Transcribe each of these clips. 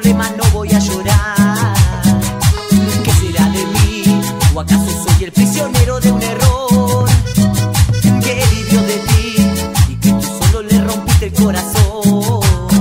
problema no voy a llorar. ¿Qué será de mí? ¿O acaso soy el prisionero de un error que vivió de ti y que tú solo le rompiste el corazón?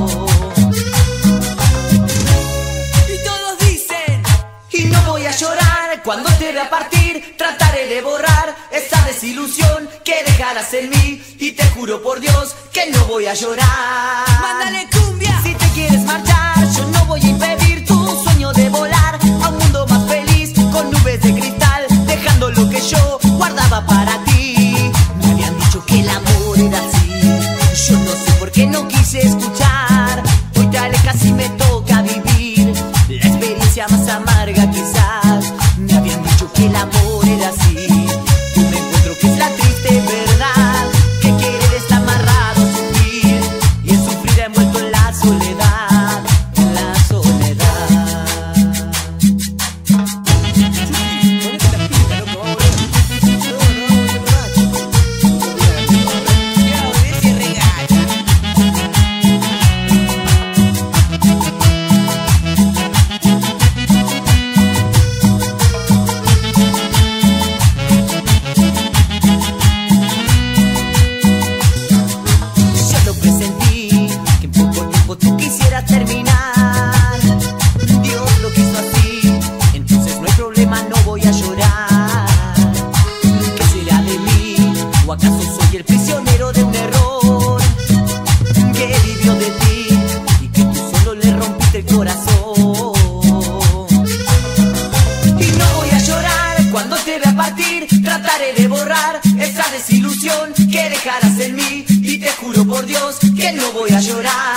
Y todos dicen, y no voy a llorar cuando te vea partir. Trataré de borrar esa desilusión que dejarás en mí, y te juro por Dios que no voy a llorar. ¡Mándale cumbia! Si te quieres marchar, yo no voy a impedir tu sueño de volar a un mundo más feliz, con nubes de cristal, dejando lo que yo guardaba para ti. Me habían dicho que el amor era así, yo no sé por qué no quise escuchar. Hoy te alejas y me toca vivir la experiencia más amarga quizás. Me habían dicho que el amor era así, yo me encuentro que es la triste verdad, que querer está amarrado a sufrir, y el sufrir envuelto en la soledad, en la soledad. Yo lo presentí, que en poco tiempo tú quisieras terminar. Dios lo quiso así, entonces no hay problema, no voy a llorar. ¿Qué será de mí? ¿O acaso soy el prisionero de un error que vivió de ti y que tú solo le rompiste el corazón? Y no voy a llorar cuando te vea partir. Trataré de borrar esa desilusión que dejarás en mí, y te juro por Dios que no voy a llorar.